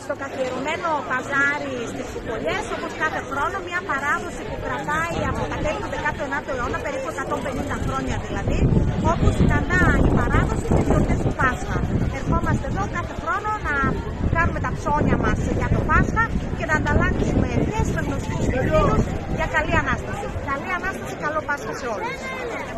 στο καθιερωμένο παζάρι στις Κουκολιές, όπως κάθε χρόνο, μια παράδοση που κρατάει από τα τέλη του 19ου αιώνα, περίπου 150 χρόνια δηλαδή, όπου συναντά η παράδοση τις γιορτές του Πάσχα. Ερχόμαστε εδώ κάθε χρόνο να κάνουμε τα ψώνια μας για το Πάσχα και να ανταλλάξουμε ευχές με γνωστούς και φίλους για καλή Ανάσταση. Καλή Ανάσταση, καλό Πάσχα σε όλους.